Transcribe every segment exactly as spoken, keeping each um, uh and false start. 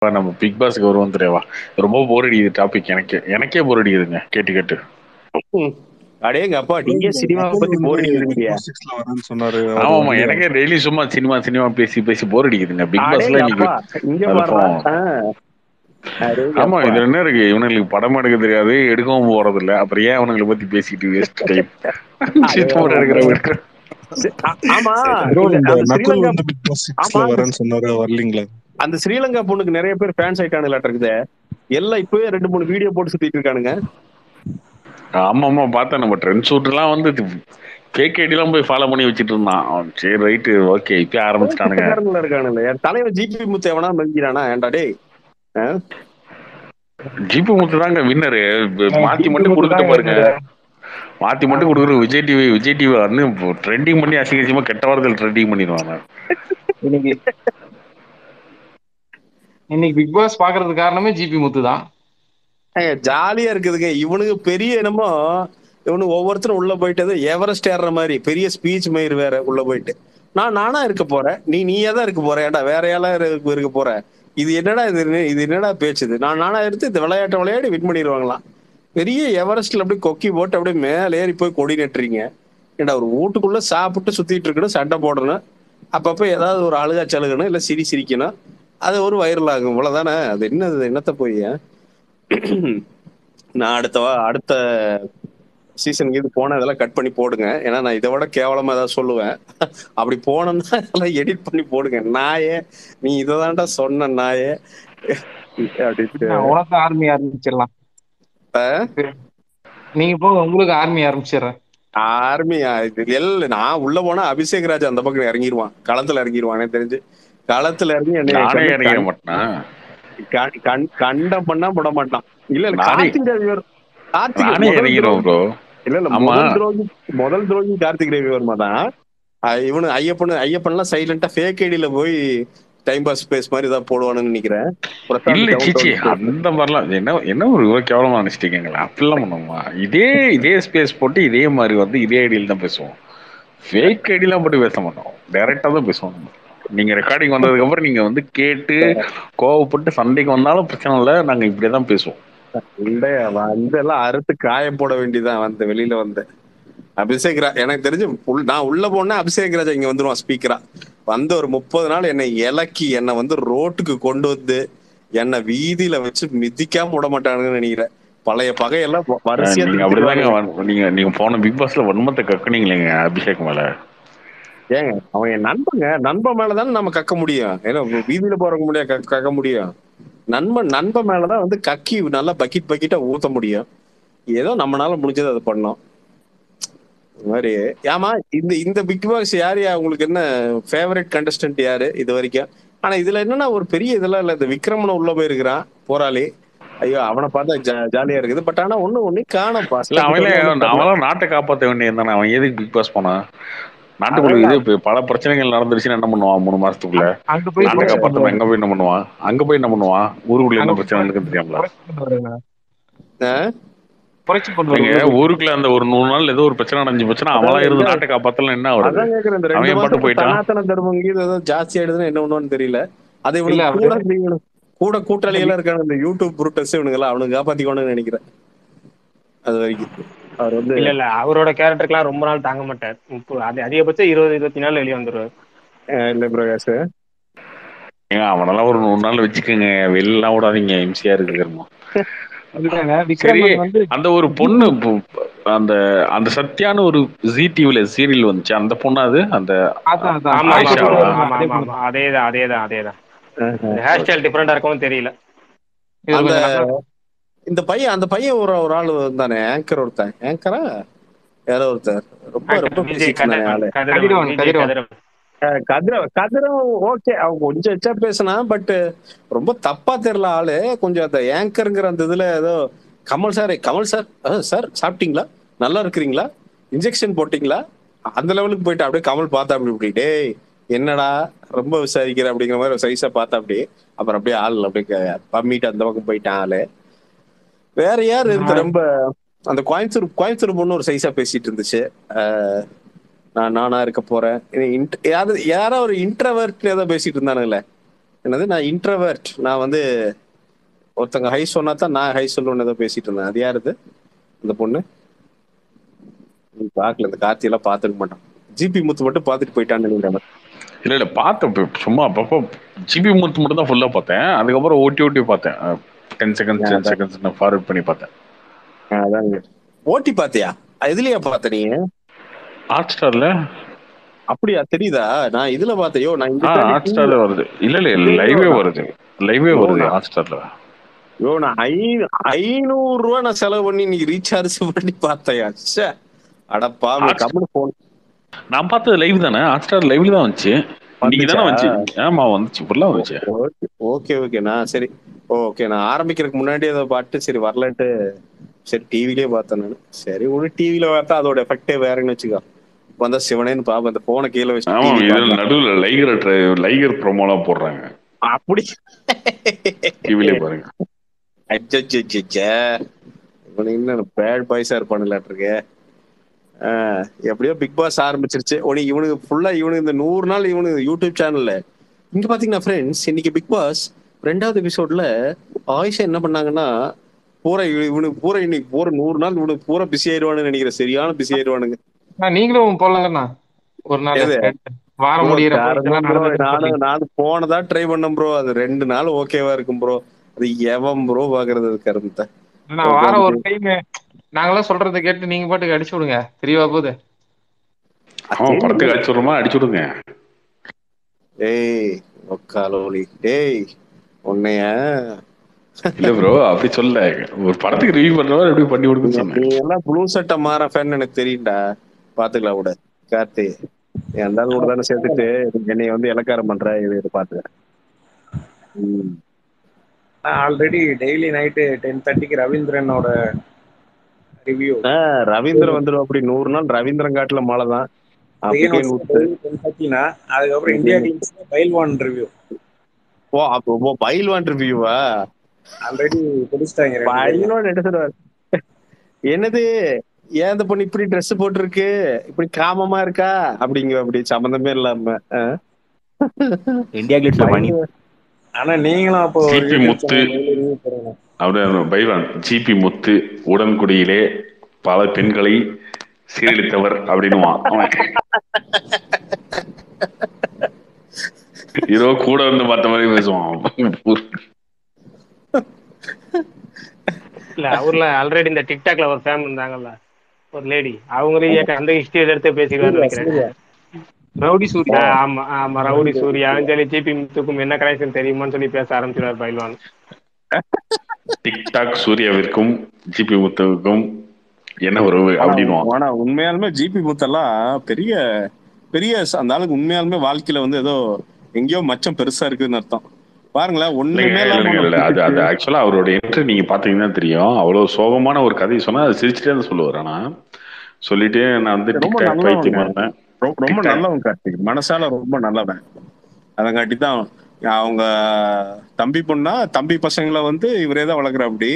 நம்ம பிக் பாஸ்க்கு வருவோம் தெரியாவா? ரொம்ப போர் அடிக்குது டாபிக். எனக்கு எனக்கே போர் அடிக்குதுங்க கேட்டு கேட்டு. அடேங்க அப்பா, நீங்க சினிமாவை பத்தி போர் அடிக்குதுங்க. ஆமா, எனக்கே டெய்லி சும்மா சினிமா சினிமா பேசி பேசி போர் அடிக்குதுங்க. பிக் பாஸ்ல இன்னைக்கு இங்க பாருடா. ஆமா, இது என்ன இருக்கு, இவனுங்களுக்கு படம் எடுக்க தெரியாது, எடுக்கவும் போறது இல்ல, அப்புறம் ஏன் அவனுங்களை பத்தி பேசிட்டு வேஸ்ட் டைம் எடுக்கிற. ஆமா, அந்த ஸ்ரீலங்கா பொண்ணுக்கு நிறைய பேர் ஃபேன்ஸ் ஆயிட்டானுங்களா இருக்குது. எல்லாம் இப்பவே ரெண்டு மூணு வீடியோ போட்டு சுத்திட்டு இருக்கானுங்க. ஆமா ஆமா, பார்த்தேன். நம்ம ட்ரெண்ட் ஷூட் எல்லாம் வந்து கேக் ஐடிலாம் போய் ஃபாலோ பண்ணி வச்சுட்டு இருந்தான். சரி ரைட்டு, ஓகே, இப்ப ஆரம்பிச்சிட்டானுங்க. இருக்கானுங்க. என் தலைவர் ஜிபி முத்து எவனா மெஞ்சிரானா? ஏன்டா டேய், ஜிபி முத்து தாங்க வின்னரு. மாத்தி மட்டும் கொடுத்துட்டு பாருங்க, மாத்தி மட்டும் கொடுக்குற விஜய் டிவி விஜய் டிவி வந்து ட்ரெண்டிங் பண்ணி அசிங்கசியமா கெட்ட வாரத்தில் ட்ரெண்டிங் பண்ணிடுவாங்க. இன்னைக்கு இன்னைக்கு பிக் பாஸ் பாக்குறது காரணமே ஜிபி முத்து தான். ஜாலியா இருக்குதுங்க. இவனுக்கு பெரிய என்னமோ இவனு ஒவ்வொருத்தரும் உள்ள போயிட்டது எவரெஸ்ட் ஏறுற மாதிரி பெரிய ஸ்பீச் மயிர் வேற உள்ள போயிட்டு, நான் நானா இருக்க போறேன், நீ நீயே தான் இருக்க போற, ஏடா வேற யாரும் இருக்க போற, இது என்னடா இது இது என்னடா பேச்சுது, நான் நானா எடுத்து இந்த விளையாட்டை விளையாடி வின் பண்ணிடுவாங்களாம். பெரிய எவரெஸ்ட்ல அப்படியே கொக்கி போட்டு அப்படியே மேலே ஏறி போய் கொடி நட்டுறீங்க. ஏடா ஒரு வீட்டுக்குள்ள சாப்பிட்டு சுத்திட்டு இருக்கணும், சண்டை போடணும், அப்பப்ப ஏதாவது ஒரு அழுகா சலுகணும், இல்ல சிரி சிரிக்கணும், அது ஒரு வைரல் ஆகும். இவ்வளவுதானே. அது என்னது, என்னத்த போய் நான் அடுத்த அடுத்த சீசனுக்கு இது போன இதெல்லாம் கட் பண்ணி போடுங்க. ஏன்னா நான் இதை விட கேவலமா ஏதாவது சொல்லுவேன். அப்படி போனோம்னா இதெல்லாம் எடிட் பண்ணி போடுங்க. நாயே, நீ இதை தான்டா சொன்ன நாயே உனக்கு ஆர்மி ஆரம்பிச்சிடலாம். நீங்க போக உங்களுக்கு ஆர்மி ஆரம்பிச்சிடுறேன். ஆர்மியா? எல்ல நான் உள்ள போனா அபிஷேக் ராஜ் அந்த பக்கம் இறங்கிடுவான், களத்துல இறங்கிடுவான். எனக்கு தெரிஞ்சு களத்துல இறங்கி என்ன கண்டம் பண்ணா விட மாட்டான். இல்ல இல்ல கார்த்திக் ரவிவர் இல்ல இல்ல முதல் துரோகி முதல் துரோகி கார்த்திக் ரவிவர்மா தான். இவனு ஐயப்பன் ஐயப்பன் எல்லாம் சைலண்டா ஃபேக் ஐடியில போய் டைம் பாஸ் பேஸ் மாதிரி ஏதாவது போடுவானுன்னு நினைக்கிறேன். அந்த மாதிரிலாம் என்ன என்ன ஒரு கேவலமா நினைச்சிட்டீங்களா? அப்படிலாம் பண்ணுவோமா? இதே இதே ஸ்பேஸ் போட்டு இதே மாதிரி வந்து இதே ஐடியில தான் பேசுவோம். ஃபேக் ஐடியெல்லாம் போட்டு பேச மாட்டோம், டைரக்டா தான் பேசுவோம். நீங்க ரெக்கார்டிங் வந்ததுக்கு அப்புறம் நீங்க வந்து கேட்டு கோவப்பட்டு சண்டைக்கு வந்தாலும் பிரச்சனை இல்லை, நாங்க இப்படியேதான் பேசுவோம். வந்து எல்லாம் அறுத்து காய போட வேண்டியதான். வந்து வெளியில வந்து அபிஷேக் ராஜ் எனக்கு தெரிஞ்சு நான் உள்ள போனா அபிஷேக் ராஜா இங்க வந்துருவான் ஸ்பீக்கரா. வந்து ஒரு முப்பது நாள் என்னை இலக்கி என்னை வந்து ரோட்டுக்கு கொண்டு வந்து என்னை வீதியில வச்சு மிதிக்காம விட மாட்டானுன்னு நினைக்கிறேன். பழைய பகையெல்லாம் வரிசையா அப்படிதாங்க. நீங்க நீங்க போன பிக் பாஸ்ல வன்மத்தை கக்குனீங்களேங்க அபிஷேக் மேல. ஏங்க அவன் என் நண்பங்க, நண்பன் மேலதானே நம்ம கக்க முடியும். ஏன்னா வீதியில போறவங்க முடியாது கக்க முடியும். நண்பன் நண்பன் மேலதான் வந்து கக்கி நல்லா பக்கெட் பக்கெட்டா ஊத்த முடியும். ஏதோ நம்மளால முடிஞ்சது அதை பண்ணோம். மாதிரி ஏமா இந்த இந்த பிக் பாஸ் யாரு உங்களுக்கு என்ன ஃபேவரட் கண்டஸ்டன்ட் யாரு இது வரைக்கும்? ஆனா இதுல என்னன்னா ஒரு பெரிய இதெல்லாம் இல்ல. இந்த விக்ரமனை உள்ள போயிருக்கிறான் போராளி. ஐயோ அவனை பார்த்தா ஜாலியா இருக்குது. பட் ஆனா ஒண்ணு ஒண்ணு காணப்பா. அவன் நாட்டை காப்பாற்ற வேண்டியது தானே. அவன் எதுக்கு பிக் பாஸ் போனா? நாட்டுக்குள்ள இது பல பிரச்சனைகள் நடந்துருச்சுன்னு என்ன பண்ணுவான் மூணு மாசத்துக்குள்ள? நாட்டை காப்பாற்ற எங்க போய் என்ன பண்ணுவான்? அங்க போய் என்ன பண்ணுவான்? ஊருக்குள்ள என்ன பிரச்சனை இருக்குன்னு தெரியாமல ஊருக்குள்ள அந்த ஒரு நூறு நாள் ஏதோ ஒரு பிரச்சனை நடந்து போச்சுன்னா அவளா இருந்து நாட்டை காப்பாத்தலாம் என்ன வருது? அவன் பாட்டு போயிட்டான். சனாதன தர்மம் ஏதோ ஜாஸ்தி ஆயிடுதுன்னு என்ன ஒண்ணுன்னு தெரியல. அது இவனுக்கு கூட கூட்டாளிகளா இருக்காங்க இந்த யூடியூப் புரூட்டஸ் இவனுங்களா, அவனுக்கு காப்பாத்திக்கணும்னு நினைக்கிறேன். அது வரைக்கும் அவர் வந்து இல்ல இல்ல அவரோட கேரக்டருக்குலாம் ரொம்ப நாள் தாங்க மாட்டார். இப்போ அது அதிகபட்சம் இருபது இருபத்தி நாள் வெளியே வந்துருவாரு. இல்ல பிரகாஷ் ஏங்க அவனெல்லாம் ஒரு நூறு நாள் வச்சுக்கோங்க, வெளியெல்லாம் விடாதீங்க, எம்சியா இருக்குமா. சரி, அந்த ஒரு பொண்ணு அந்த அந்த சத்யான ஒரு ஜி டிவில சீரியல் வந்துச்சு, அந்த பொண்ணு அது அந்த அதேதான் அதேதான் அதேதான் ஹேர் ஸ்டைல் டிஃபரெண்டா இருக்கும்னு தெரியல. இந்த பையன் அந்த பையன் ஒரு ஒரு ஆளு தானே, ஆங்கர் ஒருத்தன், ஆங்கரா யாரோ ஒருத்தர் ரொம்ப ரொம்ப கதிரவன் கதிரவன் ஓகே, அவங்க கொஞ்சம் எச்சா பேசினா பட் ரொம்ப தப்பா தெரியல ஆளு. கொஞ்சம் அந்த ஆங்கருங்கிற அந்த இதுல ஏதோ Kamal sir Kamal sir sir சாப்பிட்டீங்களா, நல்லா இருக்கிறீங்களா, இன்ஜெக்ஷன் போட்டீங்களா, அந்த லெவலுக்கு போயிட்டு அப்படியே கமல் பார்த்தா அப்படி இப்படி டேய் என்னடா ரொம்ப விசாரிக்கிற அப்படிங்கிற மாதிரி சைஸா பார்த்தா அப்படி. அப்புறம் அப்படியே ஆள் அப்படியே பம்மிட்டு அந்த பக்கம் போயிட்டான் ஆளு. வேற யாரு இருக்கு ரொம்ப அந்த கோயம்புத்தூர் கோயம்புத்தூர் பொண்ணு ஒரு சைஸா பேசிட்டு இருந்துச்சு, நான் நானா இருக்க போறேன், யாரோ ஒரு இன்ட்ரவர்ட் ஏதோ பேசிட்டு இருந்தானுங்களே, என்னது நான் இன்ட்ரவர்ட், நான் வந்து ஒருத்தங்க ஹை சொன்னா தான் நான் ஹை சொல்லுவேன்னு ஏதோ பேசிட்டு இருந்தேன். அது யாருது அந்த பொண்ணு? நீ பார்க்கல, இந்த கார்த்தி எல்லாம் பார்த்துக்க மாட்டான். ஜிபி முத்து மட்டும் பார்த்துட்டு போயிட்டான்னு நினைக்கிறேன். இல்ல இல்ல பார்த்தேன் இப்ப சும்மா அப்பப்போ ஜிபி முத்து மட்டும் தான் ஃபுல்லா பார்த்தேன். அதுக்கப்புறம் ஓட்டி ஓட்டி பார்த்தேன். டென் செகண்ட்ஸ் டென் செகண்ட்ஸ் நான் ஃபார்வர்ட் பண்ணி பார்த்தேன். அதாங்க. ஓட்டி பாத்தியா? எதுலயா பார்த்த நீ? ஹாட் ஸ்டார்ல. அப்படியா? தெரியுதா? நான் இதுல பார்த்தேன். யோ நான் ஹாட் ஸ்டார்ல வருது. இல்ல இல்ல லைவே வருது. லைவே வருது ஹாட் ஸ்டார்ல. யோ நான் ஐ ஐநூறு ரூபா நான் செலவு பண்ணி நீ ரீசார்ஜ் பண்ணி பார்த்தையா? ச்சே அடப்பா, கம்முனு போன். நான் பார்த்தது லைவ் தானே. ஹாட் ஸ்டார் லைவ்ல தான் வந்துச்சு. இன்னைக்கு தானே வந்துச்சு. ஆமா வந்துச்சு, ஃபுல்லா வந்துச்சு. ஓகே ஓகே நான் சரி ஓகே நான் ஆரம்பிக்கிறதுக்கு முன்னாடி அதை பாட்டு சரி வரலன்ட்டு சரி டிவிலேயே பார்த்தேன் நான். சரி ஒரு டிவில பார்த்தா அதோட எஃபெக்டே வேறன்னு வச்சுக்கோ. வந்தா சிவனேன்னு பாப்பேன், அந்த போனை கீழே வச்சு. ஆமா இதுல நடுவுல லைகர் லைகர் ப்ரோமோலாம் போடுறாங்க. அப்படி டிவிலே பாருங்க. அச்சச்சே இன்னும் பேட் பாய்ஸா இருப்பானுலாட்டிருக்கு. எப்படியோ பிக் பாஸ் ஆரம்பிச்சிருச்சு. உனி இவனுக்கு ஃபுல்லா இவனுக்கு இந்த நூறு நாள் இவனுக்கு யூடியூப் சேனல்ல இங்க பாத்தீங்கன்னா ஃப்ரெண்ட்ஸ், இன்னைக்கு பிக் பாஸ் ரெண்டாவது எபிசோட்ல ஆயிஷா என்ன பண்ணாங்கன்னா பூரா இவனுக்கு பூரா இன்னைக்கு பூரா நூறு நாள் இவனுக்கு பூரா பிஸி ஆயிடுவானு நினைக்கிறேன். சரியான பிஸி ஆயிடுவானுங்க. நீங்களும் போடலண்ணா ஒரு நாள் வார முடியற நானும் நானும் போனதா ட்ரை பண்ணேன் ப்ரோ. அது ரெண்டு நாள் ஓகேவா இருக்கும் ப்ரோ. அது எவன் ப்ரோ பாக்குறது கருமத்தை. வாரம் ஒரு டைம் நாங்களாம் சொல்றதை கேட்டு நீங்க பாட்டுக்கு அடிச்சு விடுங்க. தெரியவா போகுது. படத்துக்கு அடிச்சு விடுமா? அடிச்சு விடுங்க. ஏய் ஒக்காலோலி டேய் உன்னைய இல்ல ப்ரோ அப்படி சொல்ல, ஒரு படத்துக்கு ரிவ்யூ பண்றவங்க எப்படி பண்ணி விடுங்க சொன்னேன். நீ எல்லாம் ப்ளூ சட்டை மாற ஃபேன் எனக்கு தெரியும்டா. பாத்துக்கலாம் விட கார்த்தி. எந்த கூட தானே சேர்த்துட்டு என்னைய வந்து இலக்காரம் பண்ற இது பாத்து. நான் ஆல்ரெடி டெய்லி நைட்டு டென் தேர்ட்டிக்கு ரவீந்திரனோட ரிவ்யூ. ரவீந்திரன் வந்துடும் அப்படி நூறு நாள் ரவீந்திரன் காட்டுல மழை தான். அதுக்கப்புறம் இந்தியா கிங்ஸ் பைல்வான் ரிவ்யூ. ஓ அப்போ பைல்வான் ரிவ்யூவா? ஆல்ரெடி பிடிச்சிட்டாங்க. பைல்வான் என்ன சொல்றாரு? என்னது ஏன் இந்த பொண்ணு இப்படி ட்ரெஸ் போட்டிருக்கு, இப்படி காமமா இருக்கா அப்படிங்க. அப்படி சம்பந்தமே இல்லாம இந்தியா கிளிட்ஸ்ல பண்ணி. ஆனா நீங்களும் அப்போ ஜிபி முத்து அப்படியே பைல்வான் ஜிபி முத்து உடன்குடியிலே பல பெண்களை சீரழித்தவர் அப்படின்னுவான் அவன். இதோ கூட வந்து பார்த்த மாதிரி பேசுவான். இல்ல அவர்ல ஆல்ரெடி இந்த டிக்டாக்ல ஒரு ஃபேன் இருந்தாங்கல்ல ஒரு லேடி, அவங்களையும் அந்த ஹிஸ்டரி எடுத்து பேசிடுவான்னு நினைக்கிறேன். ரவுடி சூர்யா. ஆமா ஆமா ரவுடி சூர்யா சொல்லி ஜிபி முத்துக்கும் என்ன கனெக்ஷன் தெரியுமான்னு சொல்லி பேச ஆரம்பிச்சிருவார் பைல்வான். டிக்டாக் சூர்யாவிற்கும் ஜிபி முத்துவுக்கும் என்ன உறவு அப்படின்னு. ஆனா உண்மையாலுமே ஜிபி முத்தெல்லாம் பெரிய பெரிய அந்த ஆளுக்கு உண்மையாலுமே வாழ்க்கையில வந்து ஏதோ எங்கேயோ மச்சம் பெருசா இருக்குதுன்னு அர்த்தம். பாருங்களேன் ஒண்ணுமே அது அது ஆக்சுவலா அவரோட என்ட்ரி நீங்க பாத்தீங்கன்னா தெரியும். அவ்வளவு சோகமான ஒரு கதையை சொன்னா அது சிரிச்சுட்டே தான் சொல்லுவார். ஆனா சொல்லிட்டு நான் வந்து டிக்டாக் பைத்தியமா இருந்தேன். ரொம்ப நல்லவன் கார்த்திக், மனசால ரொம்ப நல்லவன். அதங்காட்டி தான் அவங்க தம்பி பொண்ணா தம்பி பசங்களை வந்து இவரே தான் வளர்க்குற. அப்படி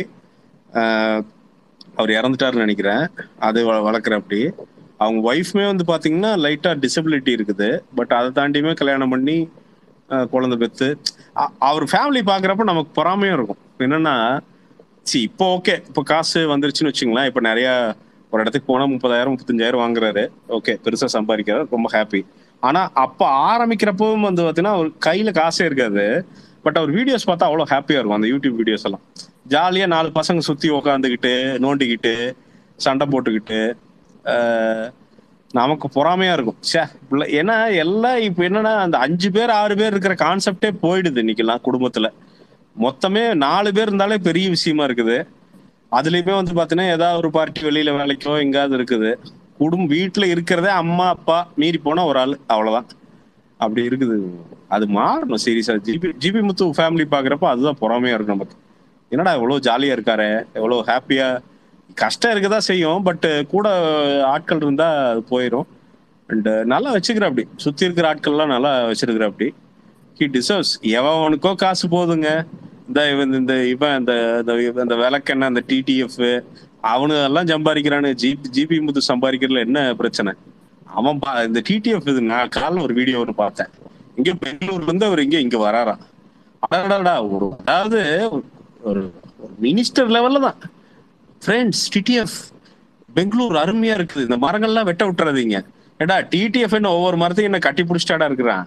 அவர் இறந்துட்டாருன்னு நினைக்கிறேன். அது வளர்க்குற. அப்படி அவங்க ஒய்ஃப்மே வந்து பாத்தீங்கன்னா லைட்டா டிசபிலிட்டி இருக்குது. பட் அதை தாண்டியுமே கல்யாணம் பண்ணி குழந்தை பெற்று அவர் ஃபேமிலி பாக்குறப்ப நமக்கு பொறாமையும் இருக்கும். என்னன்னா சி இப்போ ஓகே இப்போ காசு வந்துருச்சுன்னு வச்சுங்களேன். இப்போ நிறைய ஒரு இடத்துக்கு போனா முப்பதாயிரம் முப்பத்தஞ்சாயிரம் வாங்குறாரு. ஓகே பெருசா சம்பாதிக்கிறாரு, ரொம்ப ஹாப்பி. ஆனா அப்ப ஆரம்பிக்கிறப்பவும் வந்து பாத்தீங்கன்னா அவர் கையில காசே இருக்காது. பட் அவர் வீடியோஸ் பார்த்தா அவ்வளவு ஹாப்பியா இருக்கும். அந்த யூடியூப் வீடியோஸ் எல்லாம் ஜாலியா நாலு பசங்க சுத்தி உக்காந்துக்கிட்டு நோண்டிக்கிட்டு சண்டை போட்டுக்கிட்டு நமக்கு பொறாமையா இருக்கும். சே ஏன்னா எல்லாம் இப்ப என்னன்னா அந்த அஞ்சு பேர் ஆறு பேர் இருக்கிற கான்செப்டே போயிடுது இன்னைக்கெல்லாம். குடும்பத்துல மொத்தமே நாலு பேர் இருந்தாலே பெரிய விஷயமா இருக்குது. அதுலயுமே வந்து பாத்தீங்கன்னா ஏதாவது ஒரு பார்ட்டி வெளியில வேலைக்கோ எங்காவது இருக்குது. குடும்பம் வீட்டுல இருக்கிறதே அம்மா அப்பா மீறி போனா ஒரு ஆள், அவ்வளவுதான். அப்படி இருக்குது. அது மாறணும் சீரியஸா. ஜிபி ஜிபி முத்து ஃபேமிலி பாக்குறப்ப அதுதான் பொறாமையா இருக்கும் நமக்கு. என்னடா எவ்வளவு ஜாலியா இருக்காரு, எவ்வளவு ஹாப்பியா. கஷ்டம் இருக்கதான் செய்யும், பட் கூட ஆட்கள் இருந்தா அது போயிடும். அண்ட் நல்லா வச்சுக்கிற. அப்படி சுத்தி இருக்கிற ஆட்கள் எல்லாம் நல்லா வச்சிருக்கிற. அப்படி ஹி டிசர்வ்ஸ். எவனுக்கோ காசு போதுங்க. இந்த இந்த இவன் இந்த இந்த விளக்கெண்ண அந்த டிடிஎஃப் அவனு எல்லாம் சம்பாதிக்கிறானு. ஜிபி ஜிபி முத்து சம்பாதிக்கிறதுல என்ன பிரச்சனை? அவன் இந்த டிடிஎஃப் இது நான் காலைல ஒரு வீடியோ ஒன்று பார்த்தேன். இங்க பெங்களூர்ல இருந்து அவர் இங்க இங்க வராராம். அதாவது ஒரு மினிஸ்டர் லெவல்ல தான். ஃப்ரெண்ட்ஸ் டிடிஎஃப் பெங்களூர் அருமையா இருக்குது, இந்த மரங்கள்லாம் வெட்ட விட்டுறாதீங்க. ஏடா டிடிஎஃப் என்ன ஒவ்வொரு மரத்தையும் என்ன கட்டி பிடிச்சிட்டாடா இருக்கிறான்.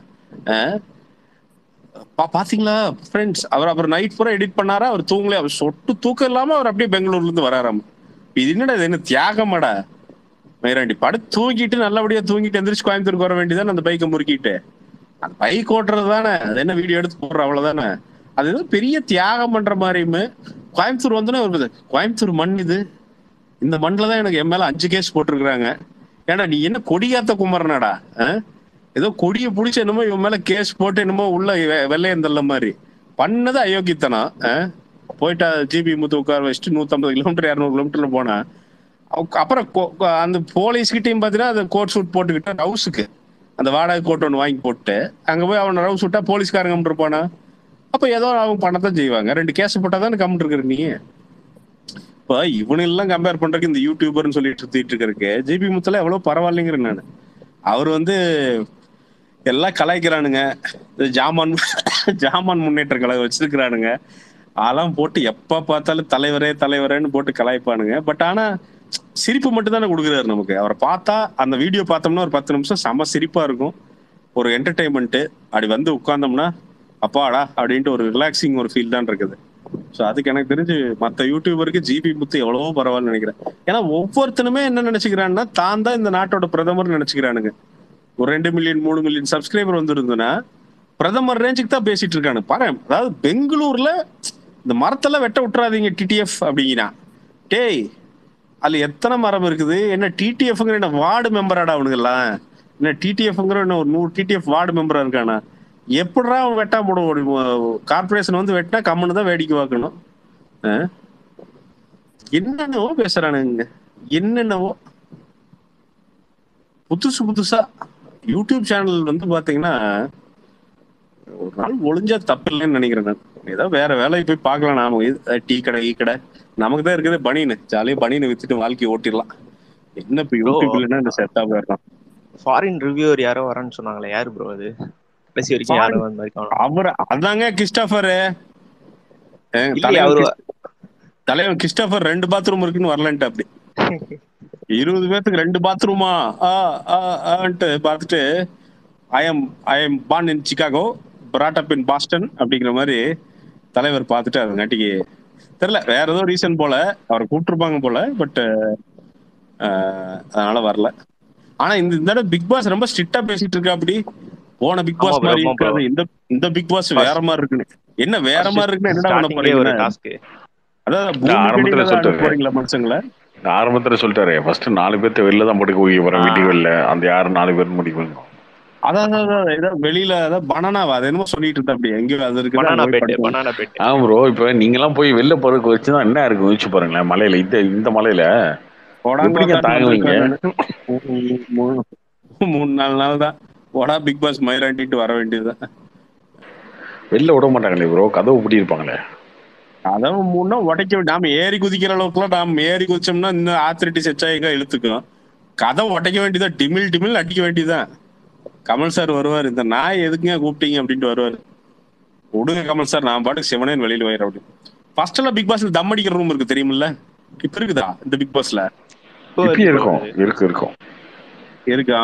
பாத்தீங்களா ஃப்ரெண்ட்ஸ், அவர் அப்புறம் நைட் பூரா எடிட் பண்ணாரா, அவர் தூங்கல, அவர் சொட்டு தூக்கம் இல்லாம அவர் அப்படியே பெங்களூர்ல இருந்து வராராம். இது என்னடா, இது என்ன தியாகமாடா மயிராண்டி? படுத்து தூங்கிட்டு நல்லபடியா தூங்கிட்டு எந்திரிச்சு கோயம்புத்தூருக்கு வர வேண்டியதானே, அந்த பைக்கை முறுக்கிட்டு. அந்த பைக் ஓட்டுறது தானே, அது என்ன வீடியோ எடுத்து போடுற அவ்வளவுதானே. அது ஏதோ பெரிய தியாகம் பண்ற மாதிரியுமே. கோயம்புத்தூர் வந்தோன்னே ஒரு கோயம்புத்தூர் மண் இது, இந்த மண்ணில் தான் எனக்கு என் மேல அஞ்சு கேஸ் போட்டிருக்கிறாங்க. ஏன்னா நீ என்ன கொடியாத்த குமரனாடா, ஏதோ கொடியை பிடிச்ச என்னமோ இவன் மேல கேஸ் போட்டு என்னமோ உள்ள வெள்ளையந்தல்ல மாதிரி பண்ணது அயோக்கியத்தனம். போயிட்டா ஜிபி முத்து உட்கார வச்சுட்டு நூத்தம்பது கிலோமீட்டர் இரநூறு கிலோமீட்டர்ல போனா, அப்புறம் அந்த போலீஸ்கிட்டையும் பாத்தீங்கன்னா அந்த கோட் சூட் போட்டுக்கிட்டு ரவுஸுக்கு அந்த வாடகை கோட் ஒன்று வாங்கி போட்டு அங்க போய் அவனை ரவுஸ் விட்டா போலீஸ்காரங்க கம்மிட்டு இருப்பானா? அப்ப ஏதோ அவங்க பண்ணத்தான் செய்வாங்க. ரெண்டு கேஸ் போட்டாதானே கம்மிட்டு இருக்கிற நீ. இப்போ இவனெல்லாம் கம்பேர் பண்றதுக்கு இந்த யூடியூபர்னு சொல்லிட்டு சுத்திட்டு இருக்கிறதுக்கு ஜிபி முத்துல எவ்வளவு பரவாயில்லைங்கிறேன் நான். அவர் வந்து எல்லாம் கலாய்க்கிறானுங்க, ஜாமான் ஜாமான் முன்னேற்ற கழகம் வச்சிருக்கிறானுங்க, அதெல்லாம் போட்டு எப்ப பார்த்தாலும் தலைவரே தலைவரேன்னு போட்டு கலாய்ப்பானுங்க. பட் ஆனா சிரிப்பு மட்டும் தானே கொடுக்குறாரு நமக்கு. அவரை பார்த்தா அந்த வீடியோ பார்த்தோம்னா ஒரு பத்து நிமிஷம் செம சிரிப்பா இருக்கும், ஒரு என்டர்டைன்மெண்ட். அப்படி வந்து உட்கார்ந்தோம்னா அப்பாடா அப்படின்ட்டு ஒரு ரிலாக்ஸிங் ஒரு ஃபீல் தான் இருக்குது. ஸோ அதுக்கு எனக்கு தெரிஞ்சு மற்ற யூடியூபருக்கு ஜிபி முத்து எவ்வளவோ பரவாயில்ல நினைக்கிறேன். ஏன்னா ஒவ்வொருத்தனுமே என்ன நினைச்சுக்கிறான்னா தான் தான் இந்த நாட்டோட பிரதமர் நினைச்சுக்கிறானுங்க. ஒரு ரெண்டு மில்லியன் மூணு மில்லியன் சப்ஸ்கிரைபர் வந்துருந்துன்னா பிரதமர் ரேஞ்சுக்கு தான் பேசிட்டு இருக்கானு பாரு. அதாவது பெங்களூர்ல இந்த மரத்தெல்லாம் வெட்ட விட்டுறாதீங்க டிடிஎஃப் அப்படிங்கிறா. டேய் அதுல எத்தனை மரம் இருக்குது? என்ன டிடிஎஃப்ங்கிற என்ன வார்டு மெம்பராடா அவனுங்கெல்லாம்? என்ன டிடிஎஃப்ங்கிற என்ன ஒரு நூறு டிடிஎஃப் வார்டு மெம்பரா இருக்கானா? எப்படா அவன் வெட்டா போடும்? கார்பரேஷன் வந்து வெட்டினா கம்முன்னு தான் வேடிக்கை பார்க்கணும். என்னென்னவோ பேசுறானுங்க, என்னென்னவோ புதுசு புதுசா. யூடியூப் சேனல் வந்து பாத்தீங்கன்னா ஒரு நாள் ஒளிஞ்சா தப்பு இல்லைன்னு நினைக்கிறேன் நான். ஏதோ வேற வேலைக்கு போய் பார்க்கலாம். நாம டீ கடை ஈ கடை நமக்கு தான் இருக்குது, பனின்னு ஜாலியா பனின்னு வித்துட்டு வாழ்க்கையை ஓட்டிடலாம். என்ன இப்ப யூடியூப் இல்லைன்னா இந்த செட்டா போயிடலாம். ஃபாரின் ரிவ்யூவர் யாரோ வரேன்னு சொன்னாங்களே, யாரு ப்ரோ அது? கடைசி வரைக்கும் யாரும் வந்த மாதிரி காணோம். அவர் அதாங்க கிறிஸ்டோபர் தலைவன். கிறிஸ்டோபர் ரெண்டு பாத்ரூம் இருக்குன்னு வரலன்ட்டு அப்படி இருபது பேர்த்துக்கு ரெண்டு பாத்ரூமா ஆன்ட்டு பார்த்துட்டு I am I am born in Chicago brought up in Boston அப்படிங்கிற மாதிரி தலைவர் பார்த்துட்டு அது நாட்டிக்கு தெரியல, வேற ஏதோ ரீசன் போல அவரை கூப்பிட்டுருப்பாங்க போல. பட் அதனால வரல. ஆனா இந்த தடவை பிக் பாஸ் ரொம்ப ஸ்ட்ரிக்டா பேசிட்டு இருக்கா. அப்படி போன பிக் பாஸ் மாதிரி இருக்காது. இந்த இந்த பிக் பாஸ் வேற மாதிரி இருக்குன்னு. என்ன வேற மாதிரி இருக்குன்னு என்னடா பண்ண போறீங்க? அதான் போறீங்களா மனுஷங்கள? ஆரம்பத்துல சொல்லிட்டாரு ஃபர்ஸ்ட் நாலு பேர்த்த வெளில தான் போட்டு போய் வர வீட்டுக்கு வெளில அந்த யாரு நாலு பேர் முடிவு. அதான் ஏதாவது வெளியில ஏதாவது பனானாவா அது என்னமோ சொல்லிட்டு இருந்தா. அப்படி எங்கேயும் அது இருக்கு. ஆ ப்ரோ, இப்ப நீங்க எல்லாம் போய் வெளில போறதுக்கு வச்சுதான் என்ன இருக்கு யோசிச்சு பாருங்களேன். மலையில இந்த இந்த மலையில தாங்குவீங்க? மூணு நாலு நாள் தான் ஓடா பிக் பாஸ் மயிராண்டிட்டு வர வேண்டியதுதான். வெளில விட மாட்டாங்களே ப்ரோ, கதவு பூட்டி இருப்பாங்களே. கதவு மூணா உடைக்க நாம ஏறி குதிக்கிற அளவுக்குலாம் நாம ஏறி குதிச்சோம்னா இன்னும் ஆத்திரிட்டி செச்சாயிங்க இழுத்துக்கும். கதவு உடைக்க வேண்டியதான், டிமில் டிமில் அடிக்க வேண்டியதான். கமல் சார் வருவார், இந்த நாய் எதுக்குங்க கூப்பிட்டீங்க அப்படின்ட்டு வருவார். விடுங்க கமல் சார், நான் பாட்டுக்கு சிவனேன்னு வெளியில போயிடுறேன் அப்படின்னு. ஃபர்ஸ்ட் எல்லாம் பிக் பாஸ்ல தம் அடிக்கிற ரூம் இருக்கு தெரியுமில்ல? இப்ப இருக்குதா இந்த பிக் பாஸ்ல? இருக்கும் இருக்கு இருக்கும் இருக்கா?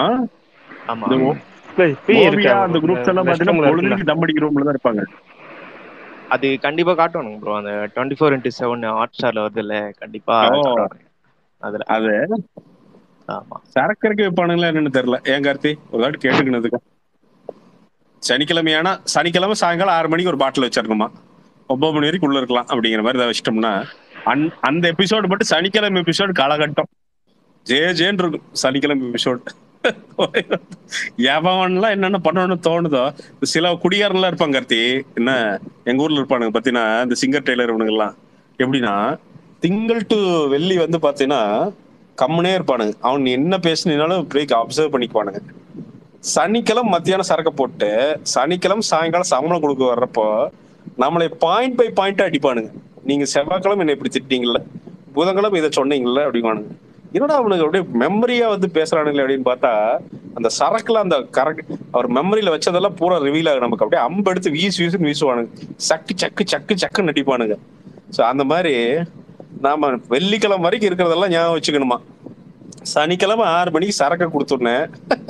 அந்த குரூப்ஸ் எல்லாம் பாத்தீங்கன்னா பொழுதுக்கு தம் அடிக்கிற ரூம்ல தான் இருப்பாங்க. அது கண்டிப்பா காட்டணும் ப்ரோ. அந்த twenty four into seven hot ஸ்டார்ல வருது இல்ல, கண்டிப்பா அதுல அது சரக்கரைக்கு வைப்பானுங்களா என்னன்னு தெரியல. ஏன் கார்த்தி ஒரு வாட்டி கேட்டுக்கினதுக்கு சனிக்கிழமையானா சனிக்கிழமை சாயங்காலம் ஆறு மணிக்கு ஒரு பாட்டில் வச்சிருக்கணுமா, ஒன்பது மணி வரைக்கும் உள்ள இருக்கலாம் அப்படிங்கிற மாதிரி ஏதாவது வச்சிட்டோம்னா அந்த எபிசோடு மட்டும் சனிக்கிழமை எபிசோடு காலகட்டம் ஜே ஜேன்னு இருக்கும். சனிக்கிழமை எபிசோடு எவன்லாம் என்னென்ன பண்ணணும்னு தோணுதோ. சில குடியாரெல்லாம் இருப்பாங்க கார்த்தி, என்ன எங்க ஊர்ல இருப்பானுங்க பாத்தீங்கன்னா இந்த சிங்கர் டெய்லர் இவனுங்கெல்லாம் எப்படின்னா திங்கள் டு வெள்ளி வந்து பாத்தீங்கன்னா கம்முனே இருப்பானுங்க. அவன் என்ன பேசினாலும் பிரேக் அப்சர்வ் பண்ணிக்குவானுங்க. சனிக்கிழமை மத்தியானம் சரக்க போட்டு சனிக்கிழமை சாயங்காலம் சம்பளம் கொடுக்க வர்றப்போ நம்மளை பாயிண்ட் பை பாயிண்டா அடிப்பானுங்க. நீங்க செவ்வாய்க்கிழமை என்ன இப்படி திட்டீங்கல்ல, புதன்கிழமை இதை சொன்னீங்கல்ல அப்படிங்குவானுங்க. என்னடா அவனுக்கு அப்படியே மெமரியா வந்து பேசுறானுங்களே அப்படின்னு பார்த்தா அந்த சரக்குல அந்த கரெக்ட் அவர் மெமரியில வச்சதெல்லாம் பூரா ரிவீல் ஆகும் நமக்கு. அப்படியே அம்பு எடுத்து வீசு வீசுன்னு வீசுவானுங்க, சக்கு சக்கு சக்கு சக்குன்னு நடிப்பானுங்க. ஸோ அந்த மாதிரி நாம வெள்ளிக்கிழமை வரைக்கும் இருக்கிறதெல்லாம் ஞாபகம் வச்சுக்கணுமா. சனிக்கிழமை ஆறு மணிக்கு சரக்கை கொடுத்துருனேன்,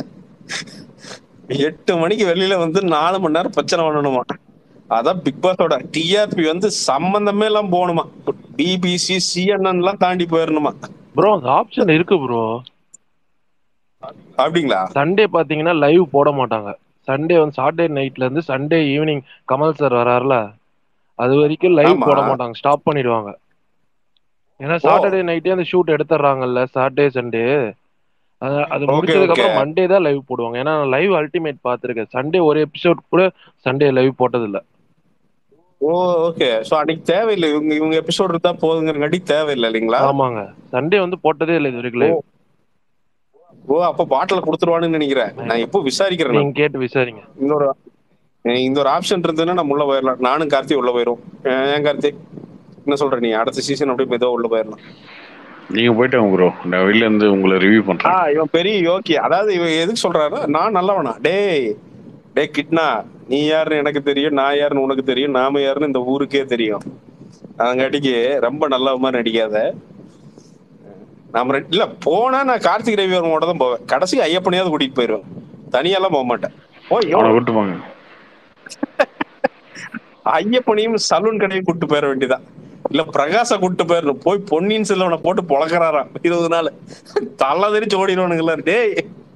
எட்டு மணிக்கு வெளியில வந்து நாலு மணி நேரம் பிரச்சனை பண்ணணுமா. அதான் பிக் பாஸோட டிஆர்பி வந்து சம்பந்தமே எல்லாம் போகணுமா. பிபிசி சிஎன்என் எல்லாம் தாண்டி போயிடணுமா. ப்ரோ அந்த ஆப்ஷன் இருக்கு ப்ரோ. அப்படிங்களா? சண்டே பாத்தீங்கன்னா லைவ் போட மாட்டாங்க. சண்டே வந்து சாட்டர்டே நைட்ல இருந்து சண்டே ஈவினிங் கமல் சார் வராருல, அது வரைக்கும் லைவ் ஆமா. போட மாட்டாங்க, ஸ்டாப் பண்ணிடுவாங்க. ஏன்னா ஓ சாட்டர்டே நைட்டே அந்த ஷூட் எடுத்துறாங்கல்ல சாட்டர்டே சண்டே. அது அது ஓகே முடிச்சதுக்கு ஓகே. அப்புறம் மண்டே தான் லைவ் போடுவாங்க. ஏன்னா லைவ் அல்டிமேட் பாத்துருக்கேன், சண்டே ஒரு எபிசோட் கூட சண்டே லைவ் போட்டது இல்ல. ஓ ஓகே. சோ அன்னைக்கு தேவையில்லை, இவங்க இவங்க எபிசோட் இருந்தா போதுங்கிறங்காட்டி தேவையில்லை இல்லைங்களா? ஆமாங்க, சண்டே வந்து போட்டதே இல்லை இது வரைக்கும் ஓ லைவ். ஓ அப்ப பாட்டில கொடுத்துருவானுன்னு நினைக்கிறேன். நான் இப்போ விசாரிக்கிறேன். நான் நீங்க கேட்டு விசாரிங்க. இன்னொரு இந்த ஒரு ஆப்ஷன் இருந்ததுன்னா நம்ம உள்ள போயிடலாம். நானும் கார்த்தி உள்ள போயிரும். ஏன் கார்த்தி என்ன சொல்ற நீ? அடுத்த சீசன் அப்படியே மெதுவா உள்ள போயிடலாம். நீங்க போயிட்டாங்க ப்ரோ, நான் வெளில இருந்து உங்களை ரிவ்யூ ஆ பண்றேன். இவன் பெரிய யோக்கி. அதாவது இவன் எதுக்கு சொல்றாரு, நான் நல்லவனா? டேய் டே கிட்னா, நீ யாருன்னு எனக்கு தெரியும், நான் யாருன்னு உனக்கு தெரியும், நாம யாருன்னு இந்த ஊருக்கே தெரியும். அதங்காட்டிக்கு ரொம்ப நல்ல மாதிரி நடிக்காத. நாம ரெண்டு- இல்ல போனா நான் கார்த்திக் ரவிவர்மோட தான் போவேன். கடைசி ஐயப்பனையாவது கூட்டிட்டு போயிருவேன், தனியெல்லாம் போக மாட்டேன். ஓ யோ அவனை கூட்டு போங்க. ஐயப்பனையும் சலூன் கடையும் கூட்டு போயிட வேண்டியதான். இல்ல பிரகாச கூட்டு போயிடணும். போய் பொன்னியின் செல்வனை போட்டு பொழக்கிறாராம் இருபது நாள், தலை தெரிச்சு ஓடிடுவானுங்களா. டேய்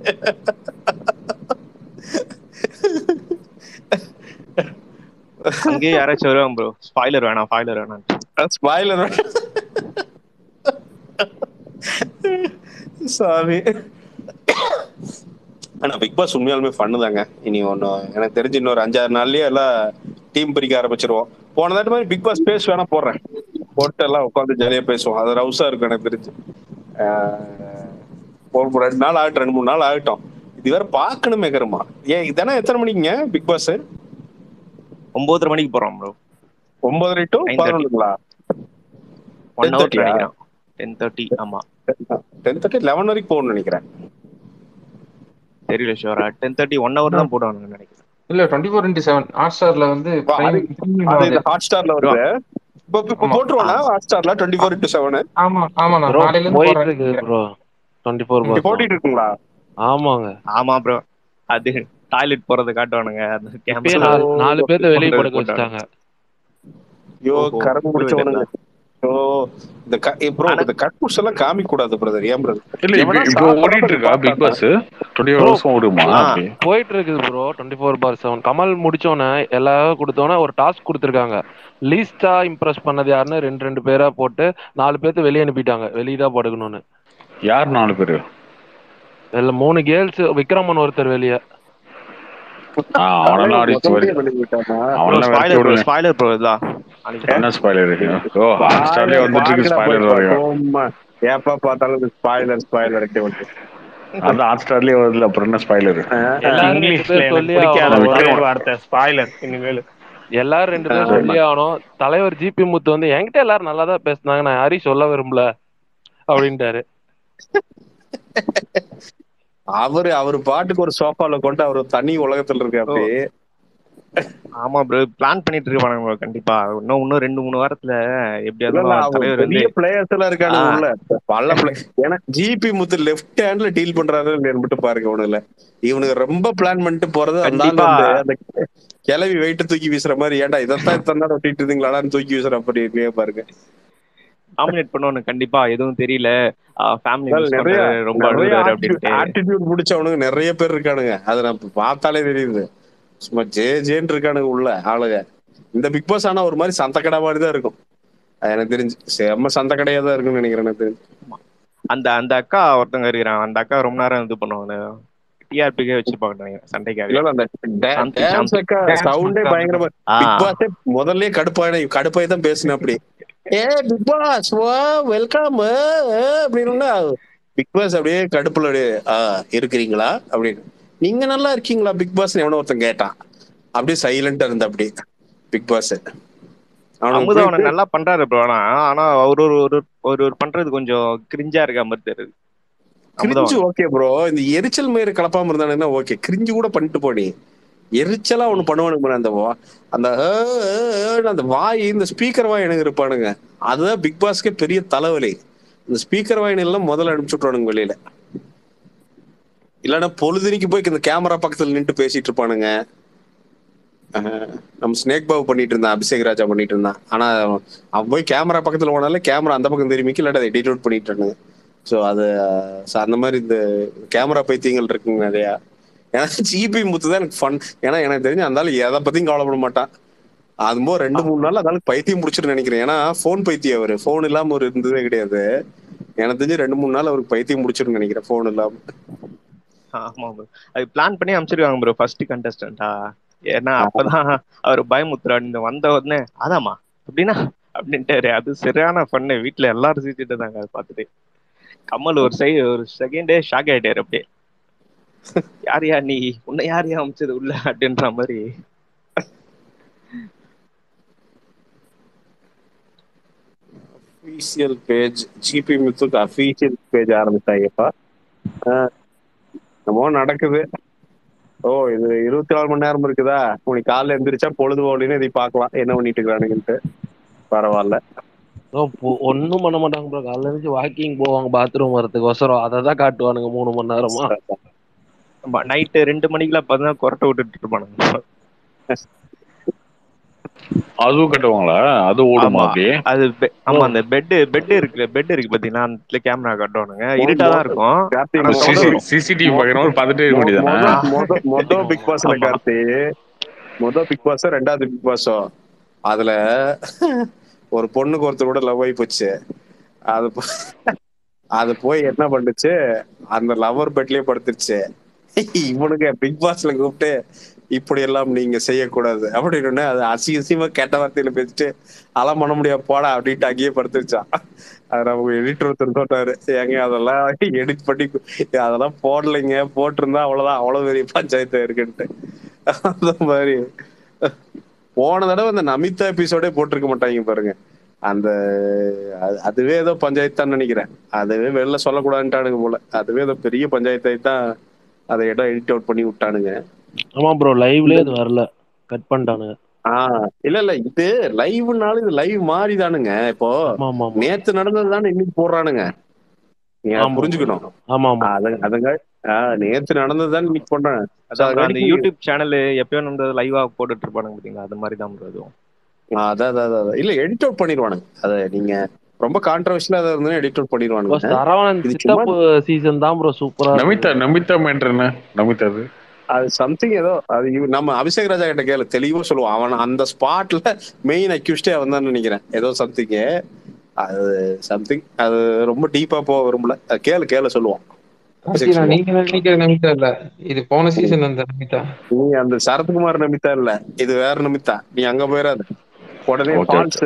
அங்கேயே யாராச்சும் வருவாங்க ப்ரோ. ஸ்பாய்லர் வேணாம், ஸ்பாய்லர் வேணாம். ஸ்பாய்லர் சாமி. ஆனா பிக் பாஸ் உண்மையாலுமே பண்ணுதாங்க. இனி ஒண்ணு எனக்கு தெரிஞ்சு இன்னொரு அஞ்சாறு நாள்லயே எல்லாம் டீம் பிரிக்க ஆரம்பிச்சிருவோம். போன தாட்டி மாதிரி பிக் பாஸ் பேஸ் வேணா போடுறேன், போட்டு எல்லாம் உட்காந்து ஜாலியா பேசுவோம். அது ரவுஸா இருக்கும் எனக்கு தெரிஞ்சு. ஆஹ் ஒரு ரெண்டு நாள் ஆகட்டும், ரெண்டு மூணு நாள் ஆகட்டும். இது வேற பாக்கணுமே கருமா. ஏன் இதெல்லாம் எத்தனை மணிக்குங்க பிக் பாஸ்? ஒன்பதரை மணிக்கு போறோம் ப்ரோ. ஒன்பதரை டு பதினொன்றுங்களா? ஒன் ஹவர் நினைக்கிறேன். Ten thirty. ஆமா டென் தேர்ட்டி லெவன் வரைக்கும் போகணும்னு நினைக்கிறேன். தெரியல ஷோரா. டென் தேர்ட்டி ஒன் ஹவர் தான் போடுவாங்க நினைக்கிறேன். இல்ல twenty four into seven hot ஸ்டார்ல வந்து ஹாட் ஸ்டார்ல வருது. இப்ப போட்டுருவானா ஹாட் ஸ்டார்ல டுவெண்ட்டி ஃபோர் இன்டூ செவன்? ஆமா ஆமா நான் ப்ரோ நாளையில இருந்து போயிட்டு போறேன். இருக்கு ப்ரோ டுவெண்ட்டி ஃபோர் பார் போட்டிட்டு இருக்குங்களா? ஆமாங்க. ஆமா ப்ரோ, அது டாய்லெட் போறதை காட்டுவானுங்க. அது இப்பயே cancel நாலு நாலு பேர்த்த வெளியே பண்றது படுக்க போட்டாங்க. வச்சுட்டாங்க. ஐயோ ஓஹோ, கரம்பு முடிச்சவனுங்க. ஓ இந்த ப்ரோ ஆனா- இந்த கட்புஷ் எல்லாம் காமிக்க கூடாது பிரதர். ஏன் பிரதர்? இல்ல இப்ப இப்போ ஓடிட்டு இருக்கா பிக் பாஸ்? டுவெண்ட்டி Bro, ஹவர்ஸும் ஓடுமா? ஆ. அப்படி போயிட்டு இருக்குது bro twenty four for seven. Kamal முடிச்சோன்னே எல்லாரும் கொடுத்தோன்னே ஒரு டாஸ்க் கொடுத்துருக்காங்க. லீஸ்டா இம்ப்ரெஸ் பண்ணது யாருன்னு ரெண்டு ரெண்டு பேரா போட்டு நாலு பேர்த்த வெளியே அனுப்பிட்டாங்க, வெளியே தான் படுக்கணும்னு. யார் நாலு பேரு? இதுல மூணு கேர்ள்ஸ், விக்ரமன் ஒருத்தர் வெளியே. ஆ, அவனெல்லாம் அடிச்சு வரி- அவனெல்லாம் விரட்டி ஸ்பாய்லர் ப்ரோ, விடுங்க. ஸ்பாய்லர் ப்ரோ இதெல்லாம். என்ன ஸ்பாய்லர்? ஓ ஹாட்ஸ்டார்லயே வந்துட்டு இருக்கு ஸ்பாய்லர் வரையும். ஏப்பா பார்த்தாலும் ஸ்பாய்லர் ஸ்பாய்லர் அதான் ஹாட்ஸ்டார்லயே வருதுல, அப்புறம் என்ன ஸ்பாய்லர்? எல்லாரும் ரெண்டு இங்கிலீஷ்ல பேர் எனக்கு சொல்லி பிடிக்காத ஆகணும். ஒரே வார்த்தை ஸ்பாய்லர். இனிமேல் எல்லாரும் ரெண்டு பேர் சொல்லி ஆகணும். தலைவர் ஜிபி முத்து வந்து என்கிட்ட எல்லாரும் நல்லா தான் பேசினாங்க, நான் யாரையும் சொல்ல விரும்பல அப்படின்ட்டாரு. அவரு அவரு பாட்டுக்கு ஒரு சோஃபால கொண்டு அவர் தனி உலகத்துல இருக்கு அப்படி. ஆமா ப்ரோ, பிளான் பண்ணிட்டு இருப்பானுங்க bro. கண்டிப்பா இன்னும் இன்னும் ரெண்டு மூணு வாரத்துல எப்படியாவது இல்ல, அவர் அவங்க தலைவர் வந்து பெரிய பிளேயர்ஸ் எல்லாம் இருக்கானு ஆ. உள்ள பல பிளே. ஏன்னா ஜிபி முத்து லெஃப்ட் ஹேண்ட்ல டீல் பண்றாரு மட்டும் பாருங்க. ஒண்ணுல இவனுக்கு ரொம்ப பிளான் பண்ணிட்டு போறது. அந்த ஆள் கண்டிப்பா. வந்து அந்த கிளவி வெயிட்டு தூக்கி வீசுற மாதிரி, ஏன்டா இதைத்தான் இத்தனை நேரம் ஒட்டிட்டு இருந்தீங்களாடான்னு தூக்கி வீசுற அப்படி இல்லையே பாருங்க. டாமினேட் பண்ணுவானு. கண்டிப்பா எதுவும் தெரியல, ஃபேமிலி மிஸ் நிறைய பண்றாரு, ரொம்ப நிறைய அழுகுறாரு அப்படின்ட்டு. ஆட்டிடியூட் முடிச்சவனுங்க நிறைய பேர் இருக்கானுங்க. அது நம்ம பார்த்தாலே தெரியுது. சும்மா ஜே ஜேன்னு இருக்கானுங்க உள்ள ஆளுங்க. இந்த பிக் பாஸ் ஆனா ஒரு மாதிரி சந்த கடை மாதிரி தான் இருக்கும். அது எனக்கு தெரிஞ்சு செம்ம சந்த கடையா தான் இருக்கும்னு நினைக்கிறேன் எனக்கு தெரிஞ்சு. அந்த அந்த அக்கா ஒருத்தங்க இருக்கிறான், அந்த அக்கா ரொம்ப நேரம் இது பண்ணுவாங்க. டிஆர்பிக்கே வச்சிருப்பாங்க சண்டைக்காக. இல்ல அந்த சாந்தி, டான்ஸ் சாந்தி. சவுண்டே பயங்கரமா. ஆ. பிக் பாஸே முதல்லயே கடுப்பாய் கடுப்பாய் தான் பேசின அப்படி. ஏ பிக் பாஸ் வா வெல்கம் அப்படின்னு பிக் பாஸ் அப்படியே கடுப்புல அப்படியே ஆ இருக்கிறீங்களா அப்படின்னு. நீங்க நல்லா இருக்கீங்களா பிக் பாஸ் எவனோ ஒருத்தன் கேட்டான். அப்படியே சைலண்டா இருந்த அப்படி பிக் பாஸ். அமுதா அவனை நல்லா பண்றாரு ப்ரோ. ஆனா ஆனா அவர் ஒரு ஒரு ஒரு ஒரு பண்றது கொஞ்சம் கிரிஞ்சா இருக்க மாதிரி தெரியுது. கிரிஞ்சு ஓகே ப்ரோ, இந்த எரிச்சல் மயிறு கலப்பாம இருந்தானுன்னா ஓகே, கிரிஞ்சு கூட பண்ணிட்டு போனி. எரிச்சலா ஒண்ணு பண்ணுவானுங்க அந்த அந்த அந்த வாய், இந்த ஸ்பீக்கர் வாய் எனக்கு இருப்பானுங்க. அதுதான் பிக் பாஸ்க்கே பெரிய தலைவலி. இந்த ஸ்பீக்கர் வாயின் எல்லாம் முதல்ல அனுப்பிச்சு விட்டுறானுங்க வெளியில. இல்லன்னா பொழுதுனிக்கு போய் இந்த கேமரா பக்கத்துல நின்று பேசிட்டு இருப்பானுங்க. நம்ம ஸ்னேக் பாபு பண்ணிட்டு இருந்தான், அபிஷேக் ராஜா பண்ணிட்டு இருந்தான். ஆனா அவன் போய் கேமரா பக்கத்துல போனாலே கேமரா அந்த பக்கம் திரும்பிக்கு, இல்லாட்ட அதை எடிட் அவுட் பண்ணிட்டு இருந்தாங்க. ஸோ அது அந்த மாதிரி இந்த கேமரா பைத்தியங்கள் இருக்குங்க நிறையா. ஏன்னா ஜிபி முத்து தான் எனக்கு ஃபன். ஏன்னா எனக்கு தெரிஞ்சு அந்த ஆளு எதை பத்தியும் கவலைப்பட மாட்டான். அதுமோ ரெண்டு மூணு நாள் அதனால பைத்தியம் முடிச்சுட்டு நினைக்கிறேன். ஏன்னா போன் பைத்தியம், அவரு போன் இல்லாம ஒரு இருந்ததே கிடையாது. எனக்கு தெரிஞ்சு ரெண்டு மூணு நாள் அவருக்கு பைத்தியம் முடிச்சிருன்னு நினைக்கிறேன் போன் இல்லாம. ஆமா ப்ரோ, அது பிளான் பண்ணி அமைச்சிருக்காங்க ப்ரோ ஃபர்ஸ்ட் கண்டஸ்டன்டா. ஏன்னா அப்பதான் அவர் பயமுத்துறாரு வந்த உடனே அதாமா அப்படின்னா அப்படின்ட்டாரு. அது சரியான பண்ணு, வீட்டுல எல்லாரும் சிரிச்சுட்டு இருந்தாங்க அதை பார்த்துட்டு. கமல் ஒரு சை ஒரு செகண்டே ஷாக் ஆயிட்டாரு அப்படியே. யார் யார் நீ, உன்னை யார் யா அமைச்சது உள்ள அப்படின்ற மாதிரி. அஃபீஷியல் பேஜ் ஜிபி முத்துக்கு அஃபீஷியல் பேஜ் ஆரம்பிச்சாங்கப்பா. என்னமோ நடக்குது. ஓ இது இருபத்தி நாலு மணி நேரம் இருக்குதா, உனக்கு காலைல எந்திரிச்சா பொழுது போலின்னு இதை பார்க்கலாம் என்ன பண்ணிட்டு இருக்கிறானுங்கன்ட்டு. பரவாயில்ல. ஒன்னும் பண்ண மாட்டாங்க ப்ரோ. காலைல இருந்து வாக்கிங் போவாங்க பாத்ரூம் வரதுக்கு ஒசரம், அதை தான் காட்டுவானுங்க மூணு மணி நேரமா. நைட்டு ரெண்டு மணிக்கெல்லாம் பார்த்தா கொரட்டை விட்டுட்டு இருப்பானுங்க. அதுவும் கட்டுவாங்களா? அது ஓடுமா அப்படியே? அது ஆமா, அந்த பெட் பெட் இருக்கு பெட் இருக்கு பாத்தீங்கன்னா, அந்த கேமரா காட்டுவானுங்க. இருட்டா தான் இருக்கும். சிசிடிவி பாக்குறவங்க பார்த்துட்டே இருக்க வேண்டியதானே? மொத பிக் பாஸ்ல கார்த்தி, மொத பிக் பாஸோ ரெண்டாவது பிக் பாஸோ அதுல ஒரு பொண்ணுக்கு ஒருத்தர் கூட லவ் ஆகி போச்சு. அது அது போய் என்ன பண்ணுச்சு, அந்த லவர் பெட்லயே படுத்துருச்சு. இவனுக்கு பிக் பாஸ்ல கூப்பிட்டு இப்படி எல்லாம் நீங்க செய்யக்கூடாது அப்படின்னு அது அசி அசியமா கெட்ட வார்த்தையில பேசிட்டு அதெல்லாம் பண்ண முடியாது போடா அப்படின்ட்டு அங்கேயே படுத்துருச்சான். அது நமக்கு எடிட்டர் ஒருத்தர் தோட்டாரு, ஏங்க அதெல்லாம் எடிட் பண்ணி அதெல்லாம் போடலைங்க, போட்டிருந்தா அவ்வளவுதான், அவ்வளவு பெரிய பஞ்சாயத்து இருக்குன்ட்டு. அந்த மாதிரி போன தடவை அந்த நமிதா எபிசோடே போட்டிருக்க மாட்டாங்க பாருங்க. அந்த அதுவே ஏதோ பஞ்சாயத்து நினைக்கிறேன். அதுவே வெளில சொல்லக்கூடாதுட்டானுங்க போல. அதுவே ஏதோ பெரிய பஞ்சாயத்தை தான் அதை இடம் எடிட் அவுட் பண்ணி விட்டானுங்க. ஆமா ப்ரோ, லைவ்லயே அது வரல, கட் பண்ணிட்டானுங்க. ஆஹ் இல்ல இல்ல இது லைவ்னாலும் இது லைவ் மாறிதானுங்க. இப்போ நேத்து நடந்தது தானே இன்னைக்கு போடுறானுங்க, நீங்க புரிஞ்சுக்கணும். ஆமா ஆமா அதுங்க நேத்து நடந்தது தான் இன்னைக்கு போடுறாங்க. அந்த யூடியூப் சேனல் எப்பயோ நடந்தது லைவா போட்டுட்டு இருப்பானுங்க பாத்தீங்களா, அது மாதிரி தான் அதுவும். அதான் அதான் இல்ல எடிட் அவுட் பண்ணிடுவானுங்க. அதை நீங்க ரொம்ப கான்ட்ரவர்ஷியலா ஏதாவது இருந்தா எடிட் அவுட் பண்ணிடுவானுங்க. சரவணன் சித்தப்பு சீசன் தான் ப்ரோ சூப்பரா. நமிதா நமிதா மேட்டர் என்ன? நமிதா அது அது சம்திங் ஏதோ அது நம்ம அபிஷேக் ராஜா கிட்ட கேளு, தெளிவா சொல்லுவான். அவன் அந்த ஸ்பாட்ல மெயின் அக்யூஸ்டே அவன் தான் நினைக்கிறேன். ஏதோ சம்திங் அது சம்திங் அது ரொம்ப டீப்பா போக விரும்பல, கேளு கேளு சொல்லுவான். நீங்க நினைக்கிற நமிதா இல்ல, இது போன சீசன் அந்த நமிதா. நீ அந்த சரத்குமார் நமிதா இல்ல, இது வேற நமிதா. நீ அங்க போயிடாத உடனே ஃபால்ஸ்.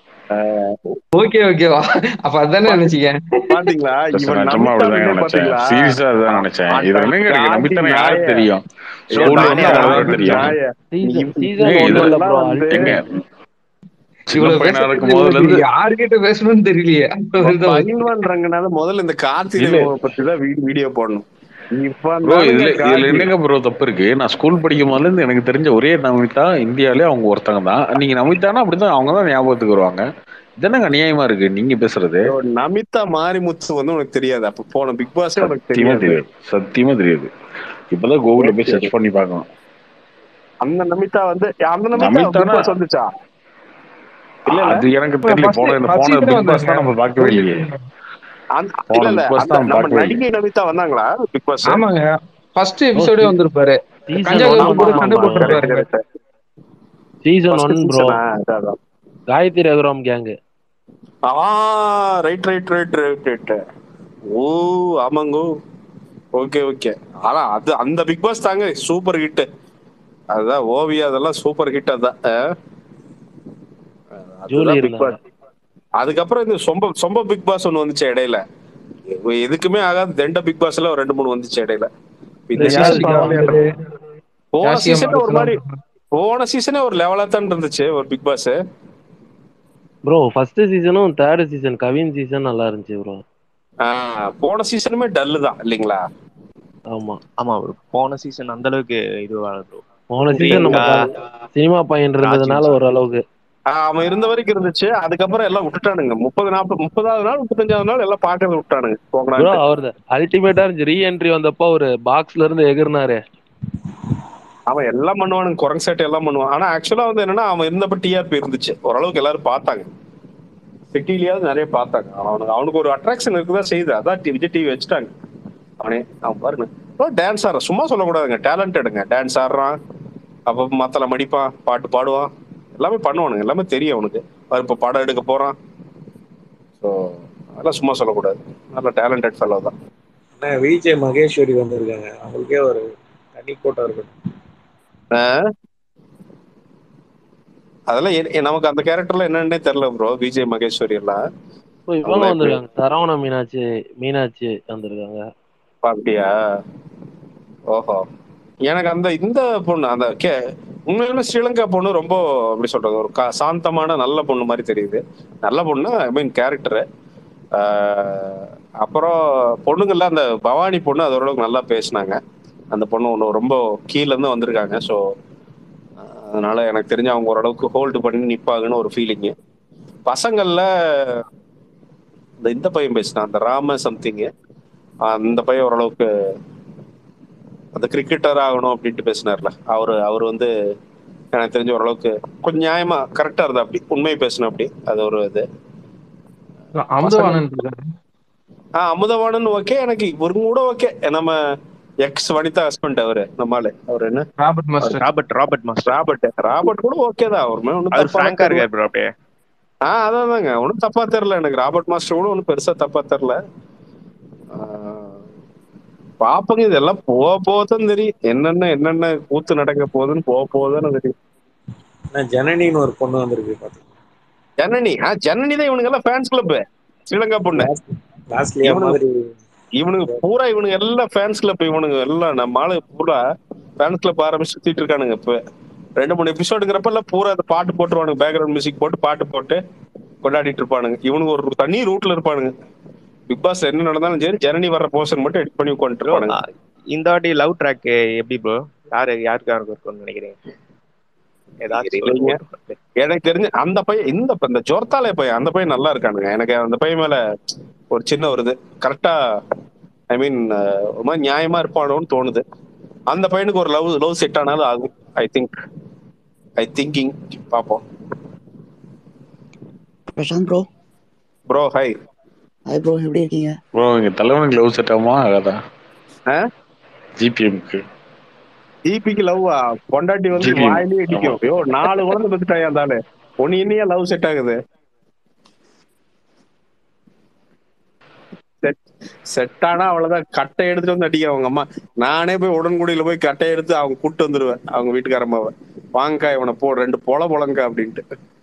ஓகே ஓகேவா, அப்ப அதானே நினைச்சீங்க. பாத்தீங்களா இவன் பாத்தீங்களா சீரியஸா அதான் நினைச்சேன். இது என்னங்க இருக்கு, நமிதா யாரு தெரியும், ஸ்கூல்ல வந்து அவ்வளவுதான் தெரியும். சீசன் ஒன்ல ப்ரோ அல்டிங்க இவ்வளவு பேசுறதுக்கு முதல்ல இருந்து யார்கிட்ட பேசணும்னு தெரியலையே. பயில்வான்றாங்கனால முதல்ல இந்த கார்த்திகை பத்தி தான் வீடியோ போடணும். ப்ரோ இதுல இதுல என்னங்க ப்ரோ தப்பு இருக்கு? நான் ஸ்கூல் படிக்கும் போதுல இருந்து எனக்கு தெரிஞ்ச ஒரே நமிதா இந்தியாவிலே அவங்க ஒருத்தங்க தான். நீங்க நமிதானா அப்படிதான் அவங்க தான் ஞாபகத்துக்கு வருவாங்க. இதென்னங்க அநியாயமா இருக்கு நீங்க பேசுறது? நமிதா மாரிமுத்து வந்து உனக்கு தெரியாது, அப்ப போன பிக் பாஸ் உனக்கு தெரியாது. சத்தியமா தெரியாது. இப்பதான் கூகுள்ல போய் சர்ச் பண்ணி பார்க்கணும். அந்த நமிதா வந்து அந்த நமிதா பிக் பாஸ் வந்துச்சா? இல்ல அது எனக்கு தெரியல. போன போன பிக் பாஸ் தான் நம்ம பார்க்கவே இல்லையே. நடிகை நமிதா வந்தாங்களா பிக் பாஸ்? ஆமாங்க, ஃபர்ஸ்ட் எபிசோடே வந்திருப்பாரு. சண்டை போட்டுருப்பாரு. Season one bro, Gayathri Raghuram gang. ஆ right right right right right ஓ ஆமாங்கோ. Okay okay. ஆனா அது அந்த பிக் பாஸ் தாங்க சூப்பர் ஹிட். அதுதான் ஓவியா, அதெல்லாம் சூப்பர் ஹிட். அதான் பிக் பாஸ். அதுக்கப்புறம் இந்த சொம்ப சொம்ப பிக் பாஸ் ஒண்ணு வந்துச்சு இடையில, எதுக்குமே ஆகாது தெண்ட பிக் பாஸ் எல்லாம் ரெண்டு மூணு வந்துச்சு இடையில. போன சீசன் ஒரு மாதிரி, போன சீசனே ஒரு லெவலா தான் இருந்துச்சு ஒரு பிக் பாஸ். ப்ரோ ஃபர்ஸ்ட் சீசனும் தேர்ட் சீசன் கவின் சீசன் நல்லா இருந்துச்சு ப்ரோ. ஆஹ் போன சீசனுமே டல்லு தான் இல்லைங்களா? ஆமா ஆமா ப்ரோ, போன சீசன் அந்த அளவுக்கு இதுவா ப்ரோ. போன சீசன் நம்ம பிரியங்கா, சினிமா பையன் இருந்ததுனால ராஜீவ் ஓரளவுக்கு. ஆஹ் அவன் இருந்த வரைக்கும் இருந்துச்சு. அதுக்கப்புறம் எல்லாம் விட்டுட்டானுங்க. முப்பது நாற்பது முப்பதாவது நாள் முப்பத்தஞ்சாவது நாள் எல்லாம் பாக்குறத விட்டானுங்க ப்ரோ போகலான்ட்டு. அவரது அல்டிமேட்டா இருந்துச்சு. ரீஎன்ட்ரி வந்தப்போ ஒரு பாக்ஸ்ல இருந்து எகிர்னாரு. அவன் எல்லாம் பண்ணுவானுங்க, குரங்கு சேட்டை எல்லாம் பண்ணுவான். ஆனா ஆக்சுவலா வந்து என்னன்னா அவன் இருந்தப்ப டிஆர்பி இருந்துச்சு, ஓரளவுக்கு எல்லாரும் பார்த்தாங்க, சிட்டிலயாவது நிறைய பார்த்தாங்க. அவனுக்கு அவனுக்கு ஒரு அட்ராக்ஷன் இருக்குதான் செய்யுது. அதான் டி- விஜய் டிவி வச்சுட்டாங்க. அவனே அவன் பாருங்க டான்ஸ் ஆடுறான், சும்மா சொல்லக்கூடாதுங்க, டேலண்டடுங்க. டான்ஸ் ஆடுறான், அப்ப மத்தல மடிப்பான், பாட்டு பாடுவான், எல்லாமே பண்ணுவானுங்க, எல்லாமே தெரியும் அவனுக்கு. அவர் இப்ப படம் எடுக்க போறான். ஸோ அதெல்லாம் சும்மா சொல்லக்கூடாது, நல்ல டேலண்டட் ஃபெல்லோ தான். ஆனா விஜய் மகேஸ்வரி வந்திருக்காங்க, அவங்களுக்கே ஒரு தனி கூட்டம் இருக்கு. ஆஹ் அதெல்லாம் எ- நமக்கு அந்த கேரக்டர்ல என்னன்னே தெரியல ப்ரோ. விஜய் மகேஸ்வரி எல்லாம் இப்போ இவங்க அவங்களாம் எப்படி வந்திருக்காங்க, சரவணா மீனாட்சி மீனாட்சி வந்திருக்காங்க. அப்படியா? ஓஹோ. எனக்கு அந்த இந்த பொண்ணு அந்த கே உண்மையிலுமே ஸ்ரீலங்கா பொண்ணு ரொம்ப எப்படி சொல்றது, ஒரு கா- சாந்தமான நல்ல பொண்ணு மாதிரி தெரியுது. நல்ல பொண்ணு, ஐ மீன் கேரக்டரு. அப்புறம் பொண்ணுங்கள்ல அந்த பவானி பொண்ணு அது ஓரளவுக்கு நல்லா பேசினாங்க. அந்த பொண்ணு ஒன்று ரொம்ப கீழ இருந்து வந்திருக்காங்க. ஸோ அதனால எனக்கு தெரிஞ்சு அவங்க ஓரளவுக்கு ஹோல்டு பண்ணி நிப்பாங்கன்னு ஒரு ஃபீலிங்கு. பசங்கள்ல இந்த இந்த பையன் பேசினான், அந்த ராம சம்திங், அந்த பையன் ஓரளவுக்கு அந்த கிரிக்கெட்டர் ஆகணும் அப்படின்ட்டு பேசினார்ல, அவரு அவர் வந்து எனக்கு தெரிஞ்ச ஓரளவுக்கு கொஞ்சம் நியாயமா கரெக்டா இருந்தா, அப்படி உண்மையை பேசணும் அப்படி. அது ஒரு இது. பசங்க அமுதவாணன் இருக்காரு. ஆஹ் அமுதவாணன் ஓகே, எனக்கு இவரும் கூட ஓகே. நம்ம எக்ஸ் வனிதா ஹஸ்பண்ட் அவரு, நம்மால அவர் என்ன, Robert master. Robert Robert master. Robert Robert கூட ஓகே தான். அவருமே ஒன்றும் அவர் தப்பாலாம் பிராங்கா தெரியல. இருக்காரு ப்ரோ அப்படியே. ஆஹ் அதான் தாங்க, ஒன்றும் தப்பா தெரியல எனக்கு. ராபர்ட் மாஸ்டர் கூட ஒன்றும் பெருசா தப்பா தெரியல. பாப்பங்க, இதெல்லாம் போக போதான் தெரியும், என்னென்ன என்னென்ன கூத்து நடக்க போகுதுன்னு போக போகுதுன்னு தெரியும். ஆனா ஜனனின்னு ஒரு பொண்ணு வந்திருக்கு பாத்தீங்க. ஜனனி, ஆஹ் ஜனனி தான் இவனுங்க எல்லாம் ஃபேன்ஸ் கிளப், ஸ்ரீலங்கா பொண்ணு. லாஸ்ட்லியா இவனுங்க மாதிரி இவனுங்க பூரா இவனுங்க எல்லாம் ஃபேன்ஸ் கிளப். இவனுங்க எல்லாம் நம்ம ஆளு பூரா ஃபேன்ஸ் கிளப் ஆரம்பிச்சு சுத்திட்டு இருக்கானுங்க. இப்ப ரெண்டு மூணு எபிசோடுங்கிறப்ப எல்லாம் பூரா அந்த பாட்டு போட்டுருவானுங்க, பேக்ரவுண்ட் மியூசிக் போட்டு பாட்டு போட்டு கொண்டாடிட்டு இருப்பானுங்க. இவனுங்க ஒரு தனி ரூட்ல இருப்பானுங்க. பிக் பாஸ் என்ன நடந்தாலும் சரி, ஜனனி வர்ற போர்ஷன் மட்டும் எடிட் பண்ணி உட்காந்துட்டு ப்ரோ இருப்பானுங்க. இந்த வாட்டி லவ் ட்ராக் எப்படி ப்ரோ? யாரு யாருக்கு யாருக்கு இருக்கும்னு நினைக்கிறீங்க? ஏதாச்சும் சொல்லுங்க. இல்லைங்க, ஓட்டு போட்டு. எனக்கு தெரிஞ்சு அந்த பையன், இந்த இந்த ஜொர்த்தாலே பையன், அந்த பையன் நல்லா இருக்கானுங்க. எனக்கு அந்த பையன் மேல ஒரு சின்ன ஒரு இது கரெக்டா, ஐ மீன் ஒரு மாதிரி நியாயமா இருப்பானோன்னு தோணுது. அந்த பையனுக்கு ஒரு லவ் லவ் செட் ஆனாலும் ஆகும். ஐ திங்க் ஐ திங்கிங் பாப்போம். Prashanth bro. Bro hi. Hi bro, எப்படி இருக்கீங்க? ப்ரோ இங்க தலைவனுக்கு லவ் செட் ஆகுமா ஆகாதா? ஜிபிஎம்க்கு ஜிபிக்கு லவ்வா? பொண்டாட்டி வந்து ஜிபிஎம் வாயிலே ஆமா. இடிக்கும். ஐயோ, நாலு குழந்தை பெற்றுட்டாயா இருந்தாலும் ஒன்னு இன்னையா லவ் செட் ஆகுது? செட் செட் ஆனா அவ்வளவுதான், கட்டை எடுத்துட்டு வந்து அடிக்க அவங்க அம்மா. நானே போய் உடன்குடியில போய் கட்டை எடுத்து அவங்க கூட்டு வந்துருவேன், அவங்க வீட்டுக்காரம்மாவை. வாங்கக்கா இவனை போ, ரெண்டு பொல பொலங்கா அப்படின்ட்டு.